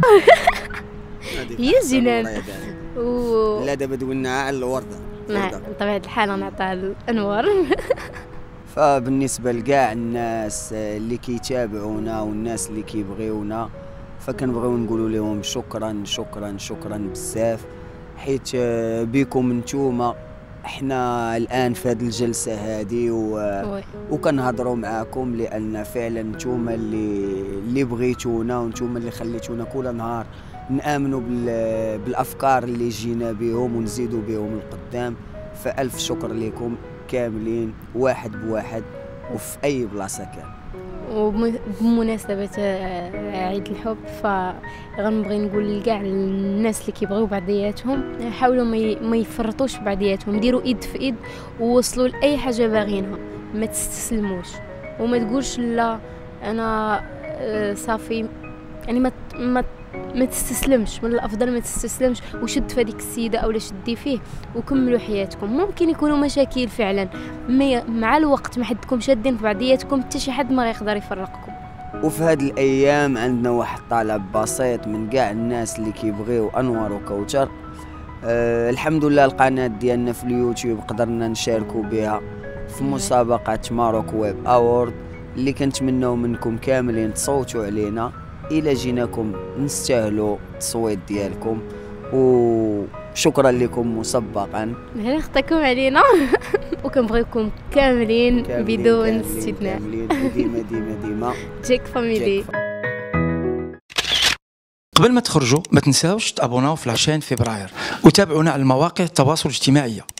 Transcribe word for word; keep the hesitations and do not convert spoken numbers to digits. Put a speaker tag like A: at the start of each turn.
A: هي الجنان.
B: و... لا دابا دولنا على الورده.
A: نعم بطبيعه الحال نعطيها الانوار.
B: فبالنسبه لكاع الناس اللي كيتابعونا والناس اللي كيبغيونا فكنبغيو نقولوا لهم شكرا شكرا شكرا بزاف، حيت بكم نتوما احنا الان في هذه الجلسه هذه و... وكنهضروا معاكم، لان فعلا نتوما اللي اللي بغيتونا ونتوما اللي خليتونا كل نهار نامنوا بال... بالافكار اللي جينا بهم ونزيدوا بهم القدام. فالف شكر لكم كاملين واحد بواحد وفي اي بلاصه كان.
A: وبمناسبة عيد الحب فغنبغي نقول لكاع الناس اللي كيبغيو بعضياتهم حاولوا ما يفرطوش بعضياتهم، ديروا ايد في ايد ووصلوا لاي حاجه باغينها، ما تستسلموش وما تقولش لا انا صافي، يعني ما ما ما تستسلمش، من الافضل ما تستسلمش وشد في هذيك السيده او شدي فيه وكملوا حياتكم. ممكن يكونوا مشاكل فعلا، مع الوقت ما حدكم شادين في بعضياتكم حتى شي حد ما غيقدر يفرقكم.
B: وفي هذه الايام عندنا واحد طلب بسيط من كاع الناس اللي كيبغيو انوار وكوثر. أه الحمد لله القناه ديالنا في اليوتيوب قدرنا نشاركوا بها في مسابقه ماروك ويب اوورد اللي كنتمناو منكم كاملين تصوتوا علينا الى جيناكم نستاهلوا التصويت ديالكم، وشكرا لكم مسبقا.
A: هنا خطاكم علينا وكنبغيكم كاملين, كاملين بدون استثناء.
B: كاملين ديما ديما ديما
A: جيك فاميلي.
C: قبل ما تخرجوا ما تنساوش تابوناو في العشرين فبراير وتابعونا على المواقع التواصل الاجتماعي.